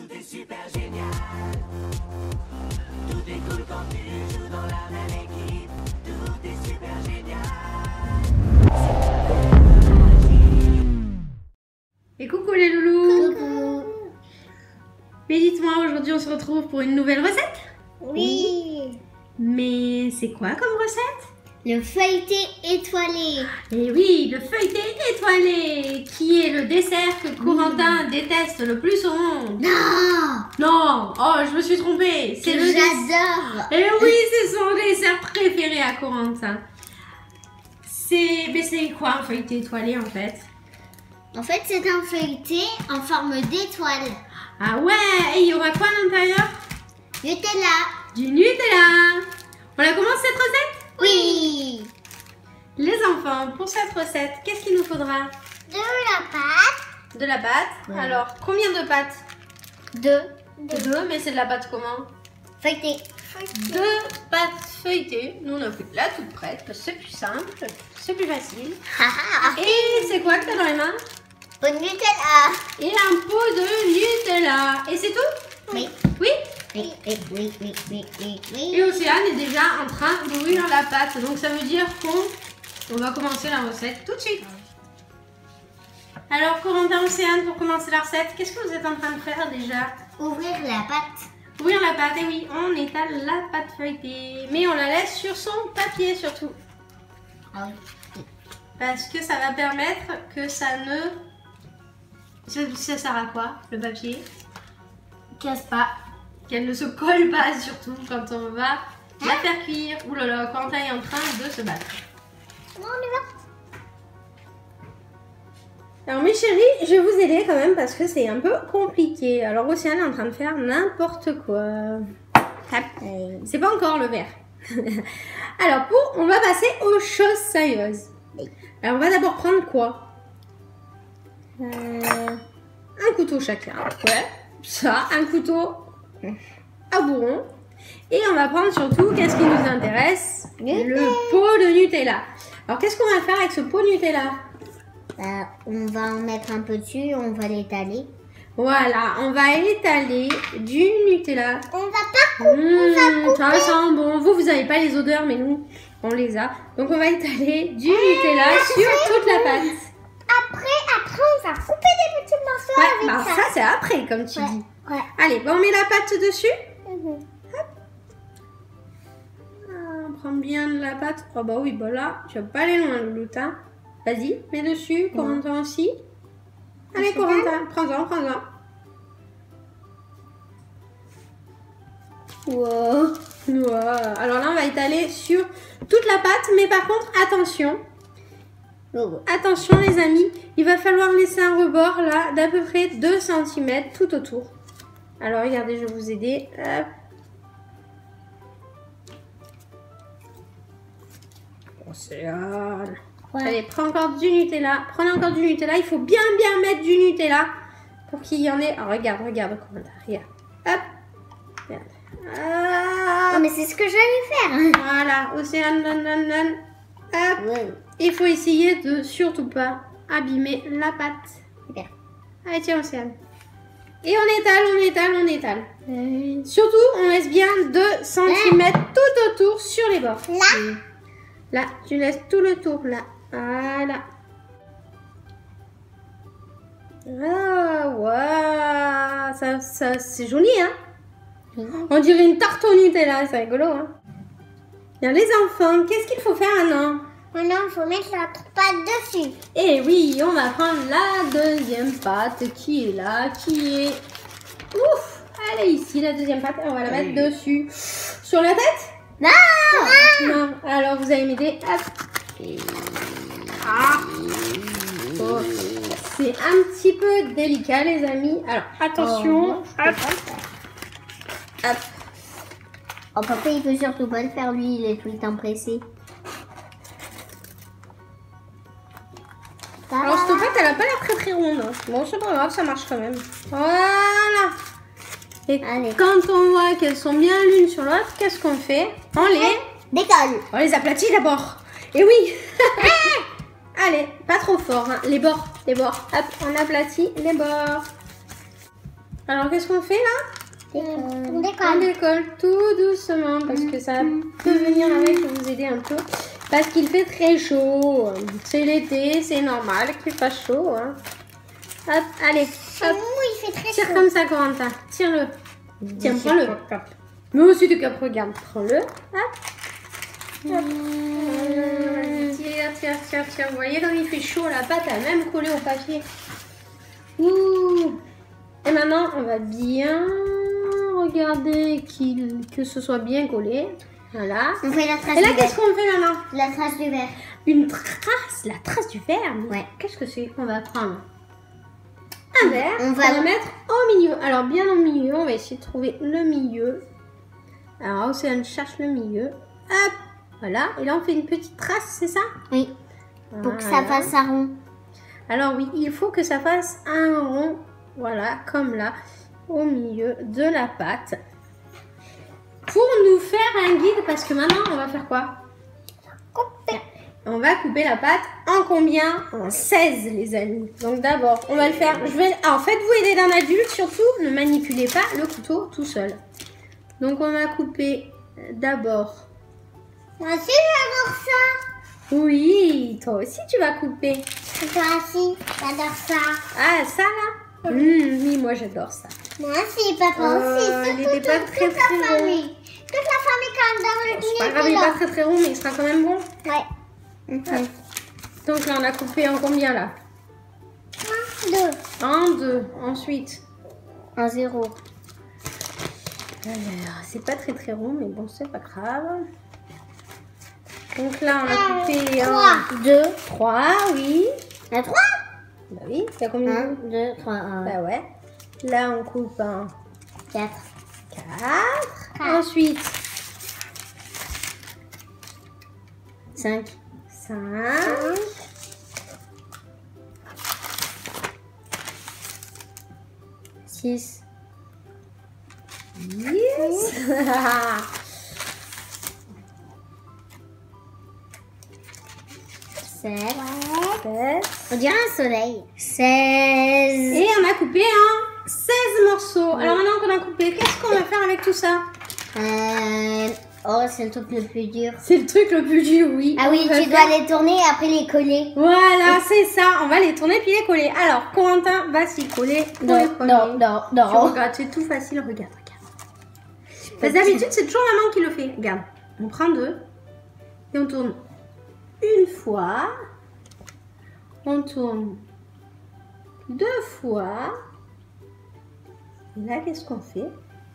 Tout est super génial. Tout est cool quand tu joues dans la même équipe. Tout est super génial. Et coucou les loulous. Coucou. Mais dites-moi, aujourd'hui on se retrouve pour une nouvelle recette. Oui. Mais c'est quoi comme recette? Le feuilleté étoilé. Eh oui, le feuilleté étoilé, qui est le dessert que Corentin déteste le plus au monde. Non. Non, oh je me suis trompée. C'est le J'adore. Eh oui, c'est son dessert préféré à Corentin. Mais c'est quoi un feuilleté étoilé en fait? En fait, c'est un feuilleté en forme d'étoile. Ah ouais, et il y aura quoi à l'intérieur? Nutella. Du Nutella. On la commence cette recette? Oui. Les enfants, pour cette recette, qu'est-ce qu'il nous faudra? De la pâte. De la pâte. Ouais. Alors, combien de pâtes? Deux. Deux, mais c'est de la pâte comment? Feuilleté. Deux pâtes feuilletées. Nous, on a pris la toute prête, parce que c'est plus simple, c'est plus facile. Et c'est quoi que t'as dans les mains? Au Nutella. Et un pot de Nutella. Et c'est tout? Oui. Oui? Oui. Et Océane est déjà en train d'ouvrir la pâte. Donc ça veut dire qu'on va commencer la recette tout de suite. Alors Corentin, Océane, pour commencer la recette, qu'est-ce que vous êtes en train de faire déjà? Ouvrir la pâte. Ouvrir la pâte, et oui, on étale la pâte feuilletée. Mais on la laisse sur son papier surtout. Ah oui. Parce que ça va permettre que ça ne... Ça sert à quoi, le papier? Casse pas. Qu'elle ne se colle pas surtout quand on va la faire cuire. Ouh là là, Corentin est en train de se battre. Bon, on y va. Alors mes chéris, je vais vous aider quand même parce que c'est un peu compliqué. Alors Océane est en train de faire n'importe quoi. C'est pas encore le verre. Alors on va passer aux choses sérieuses. Alors on va d'abord prendre quoi? Un couteau chacun. Ouais, ça, un couteau à bourron. Et on va prendre surtout, qu'est-ce qui nous intéresse? Le pot de Nutella. Alors qu'est-ce qu'on va faire avec ce pot de Nutella? On va en mettre un peu dessus et on va l'étaler. Voilà, on va étaler du Nutella. On va pas couper. Ça sent bon. Vous avez pas les odeurs, mais nous, on les a. Donc on va étaler du Nutella sur toute la pâte. Après, on va couper des petits morceaux Ouais, avec bah ça. ça c'est après, comme tu dis. Ouais. Allez, bon, on met la pâte dessus. Mhm. On prend bien de la pâte. Oh bah oui, bah là, tu vas pas aller loin, Louloutin. Vas-y, mets dessus, Corentin aussi. Allez, Corentin, prends-en. Wow. Alors là, on va étaler sur toute la pâte, mais par contre, attention. Attention les amis, il va falloir laisser un rebord là d'à peu près 2 cm tout autour. Alors regardez, je vais vous aider. Hop. Océane. Ouais. Allez, prends encore du Nutella. Prenez encore du Nutella. Il faut bien mettre du Nutella pour qu'il y en ait. Oh, regarde, regarde. Hop. Regarde. Oh, mais c'est ce que j'allais faire. Voilà, Océane, non. Hop. Ouais. Il faut essayer de surtout pas abîmer la pâte. Super. Allez, tiens, Océane. Et on étale. Surtout, on laisse bien 2 cm tout autour sur les bords. Là, tu laisses tout le tour, là. Voilà. Ah, waouh. Ça c'est joli, hein. On dirait une tarte au Nutella, c'est rigolo, hein. Bien, les enfants, qu'est-ce qu'il faut faire maintenant? Maintenant, il faut mettre la pâte dessus. Eh oui, on va prendre la deuxième pâte qui est là, qui est... Ouf, elle est ici, la deuxième pâte. On va la mettre dessus. Sur la tête? Non. Non. Alors, vous allez m'aider. Hop. Ah. Oh. C'est un petit peu délicat, les amis. Alors, attention. Hop. Hop. Oh, papa, il peut surtout pas le faire, lui, il est tout le temps pressé. Alors, cette pâte, elle a pas l'air très ronde. Bon, c'est pas grave, ça marche quand même. Voilà. Et Allez. quand on voit qu'elles sont bien l'une sur l'autre, qu'est-ce qu'on fait? On les aplatit d'abord. Et oui. Allez, pas trop fort, hein. Les bords. Hop, on aplatit les bords. Alors, qu'est-ce qu'on fait là? On On décolle. décolle tout doucement parce que ça peut venir avec pour vous aider un peu. Parce qu'il fait très chaud. C'est l'été, c'est normal qu'il fasse chaud. Hein. Hop, allez, Chez hop. nous, il fait très Tire chaud. comme ça, Corentin. Tire-le. Tiens, prends-le. Mais aussi du cap, regarde. Prends-le. Hop. Hop. Tire. Vous voyez comme il fait chaud, la pâte a même collé au papier. Ouh. Et maintenant, on va bien regarder que ce soit bien collé. Voilà. On fait la trace Et là, du qu'est-ce verre. qu'on fait maintenant? La trace du verre. Une trace, la trace du verre. Mais Ouais. qu'est-ce que c'est qu'on va prendre? Un verre. On On va va le mettre au milieu. Alors, bien au milieu, on va essayer de trouver le milieu. Alors, Océane cherche le milieu. Hop. Voilà. Et là, on fait une petite trace, c'est ça? Oui. Pour que ça Voilà. fasse un rond. Alors oui, il faut que ça fasse un rond, voilà, comme là, au milieu de la pâte. Pour nous faire un guide, parce que maintenant, on va faire quoi? Couper. On va couper la pâte en combien? En 16, les amis. Donc d'abord, on va le faire. En fait, vous aidez d'un adulte, surtout, ne manipulez pas le couteau tout seul. Donc on va couper d'abord. Moi aussi, j'adore ça. Oui, toi aussi, tu vas couper. Et toi aussi, j'adore ça. Ah, ça là? Oui, moi j'adore ça. Moi aussi, papa aussi. Il était pas très Toute la rond. famille. Toute la famille quand dans le C'est pas grave, il est pas très rond, mais il sera quand même bon. Ouais. Donc là, on a coupé en combien là? 2. En 2. Ensuite, En 0. alors, c'est pas très rond, mais bon, c'est pas grave. Donc là, on a coupé en 3. 2. 3, oui. La 3. Bah oui, il y a combien? 1, 2, 3, 1. Bah ouais. Là, on coupe en 4. 4. 4. Ensuite, 5. 5. 6. 10. 7. 7. On dirait un soleil. 16. Et on a coupé en 16 morceaux. Alors maintenant qu'on a coupé, qu'est-ce qu'on va faire avec tout ça? Oh, c'est le truc le plus dur. C'est le truc le plus dur, oui. Ah oui, On va tu faire- dois les tourner et après les coller. Voilà, c'est ça. On va les tourner puis les coller. Alors, Corentin va s'y coller. pour les premiers. Tu regardes, c'est tout facile. Regarde. Parce que d'habitude, c'est toujours maman qui le fait. Regarde, on prend 2 et on tourne une fois. On tourne 2 fois. Et là, qu'est-ce qu'on fait?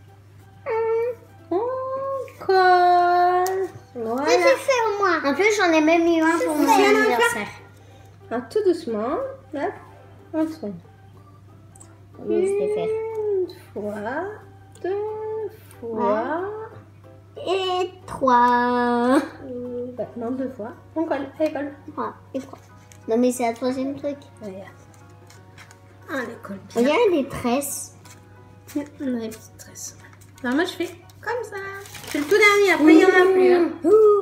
On colle. Voilà. faire moi. En plus, j'en ai même eu un pour mon fait. anniversaire. Alors, tout doucement. Hop, on tourne. Oui, je sais faire. Une fois, 2 fois. Et 3. Non, 2 fois. On colle. Allez, colle. 3 et 3. Non, mais c'est la troisième truc. Regarde. On les colle On bien. dirait des tresses. On a les petites tresses. Alors, moi, je fais comme ça. C'est le tout dernier. Après, il n'y en a plus. Hein.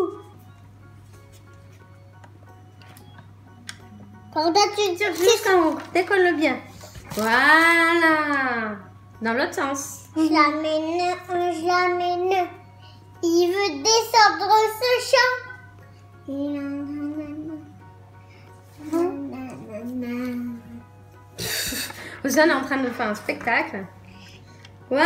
Quand tu Tire jusqu'en haut. Décolle-le bien. Voilà. Dans l'autre sens. je l'amène. Il veut descendre ce champ. Ozan est en train de faire un spectacle. Waouh!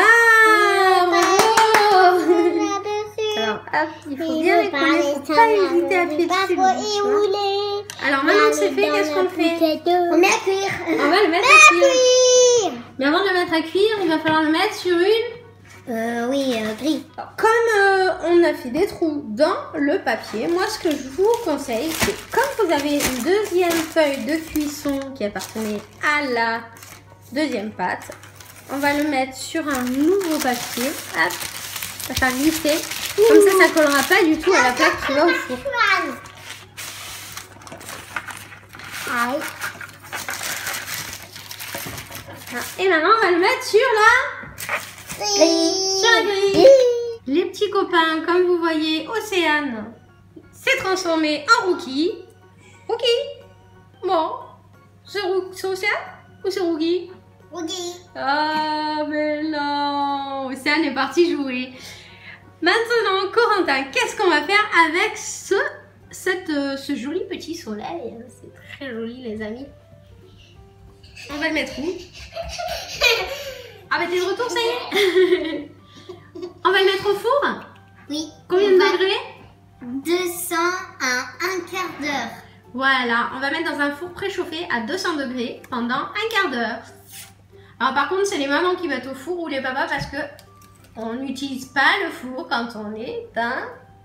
Bravo! Alors, hop, il faut bien les coller. Il ne faut pas hésiter à appuyer dessus. tu vois. Alors, maintenant que c'est fait, qu'est-ce qu'on fait? On met à cuire. On va le mettre à cuire. Mais avant de le mettre à cuire, il va falloir le mettre sur une... Oui, gris. Comme on a fait des trous dans le papier, moi ce que je vous conseille, c'est comme vous avez une deuxième feuille de cuisson qui appartenait à la deuxième pâte, on va le mettre sur un nouveau papier. Hop, ça va glisser. Comme ça, ça collera pas du tout à la plaque qui va au four. Aïe. Et maintenant, on va le mettre sur la grille. Les petits copains, comme vous voyez, Océane s'est transformée en Rookie. Rookie. Bon, c'est Océane ou c'est Rookie? Ok. Oh, mais non. Océane est partie jouer. Maintenant, Corentin, qu'est-ce qu'on va faire avec ce joli petit soleil? C'est très joli, les amis. On va le mettre où? Ah, bah t'es de retour, ça y est. On va le mettre au four? Oui. Combien de degrés? 200 à un quart d'heure. Voilà, on va mettre dans un four préchauffé à 200 degrés pendant un quart d'heure. Alors par contre, c'est les mamans qui mettent au four ou les papas parce que on n'utilise pas le four quand on est un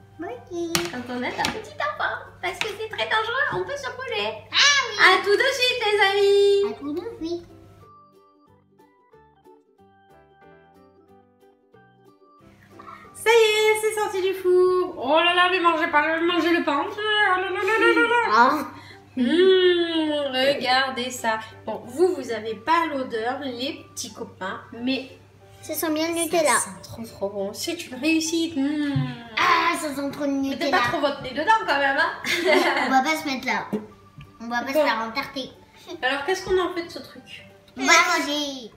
petit enfant. Parce que c'est très dangereux, on peut se brûler. Ah oui. À tout de suite, les amis. À tout de suite. Ça y est, c'est sorti du four. Oh là là, mais mangez le pain. Oh là là là là là là. Ah. Regardez ça. Bon, vous avez pas l'odeur, les petits copains, mais Ça sent bien le Nutella. ça sent trop bon. C'est une réussite. Ah, ça sent trop le Mettez Nutella. pas trop votre nez dedans quand même, hein. On va pas se mettre là. On va pas se faire entarter. Alors, qu'est-ce qu'on en fait de ce truc? On va manger.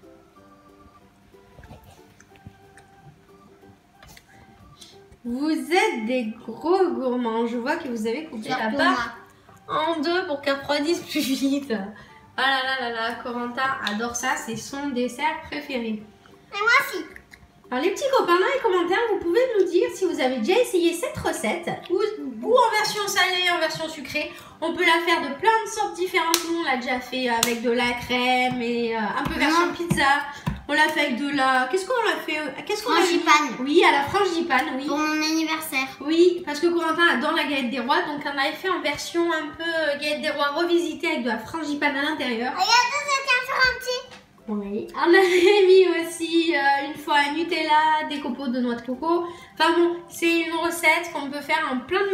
Vous êtes des gros gourmands. Je vois que vous avez coupé la Surtout part en deux pour qu'elle refroidisse plus vite. Ah là là là là, Corentin adore ça. C'est son dessert préféré. Et moi aussi. Alors les petits copains, dans les commentaires, vous pouvez nous dire si vous avez déjà essayé cette recette ou en version salée, en version sucrée. On peut la faire de plein de sortes différentes. Nous, on l'a déjà fait avec de la crème et un peu version pizza. On l'a fait avec de la... Qu'est-ce qu'on l'a fait? Qu'est-ce qu'on a mis? Frangipane. Oui, à la frangipane, oui. Pour mon anniversaire. Oui, parce que Corentin adore la galette des rois, donc on avait fait en version un peu galette des rois revisitée avec de la frangipane à l'intérieur. Regarde, ça tient sur un petit. Oui. On avait mis aussi une fois un Nutella, des copeaux de noix de coco. Enfin bon, c'est une recette qu'on peut faire en plein de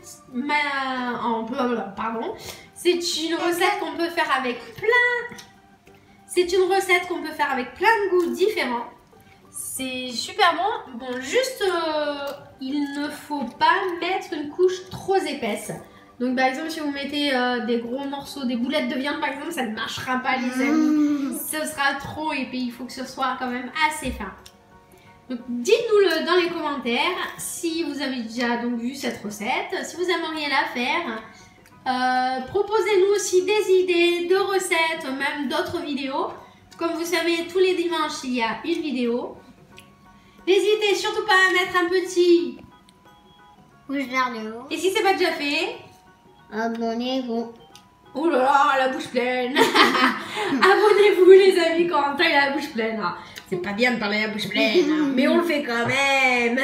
C'est une recette qu'on peut faire avec plein. C'est une recette qu'on peut faire avec plein de goûts différents. C'est super bon. Bon, juste, il ne faut pas mettre une couche trop épaisse. Donc par exemple, si vous mettez des gros morceaux, des boulettes de viande par exemple, ça ne marchera pas les amis. Ce sera trop épais, il faut que ce soit quand même assez fin. Donc dites-nous-le dans les commentaires si vous avez déjà donc vu cette recette, si vous aimeriez la faire. Proposez-nous aussi des idées de recettes, même d'autres vidéos. Comme vous savez, tous les dimanches, il y a une vidéo. N'hésitez surtout pas à mettre un petit. Bouge vers le haut. Et si c'est pas déjà fait, Abonnez-vous. oh là là, la bouche pleine. Abonnez-vous les amis, Corentin il a la bouche pleine. C'est pas bien de parler à la bouche pleine, mais on le fait quand même.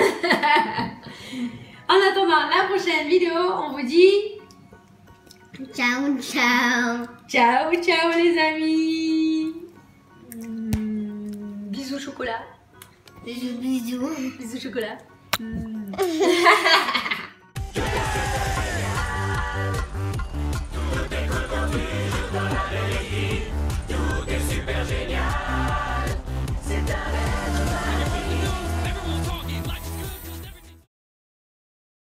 En attendant la prochaine vidéo, on vous dit Ciao, ciao. ciao, ciao les amis. Bisous chocolat. Bisous, bisous. Bisous chocolat. Tout est content, tu joues dans la belle équipe.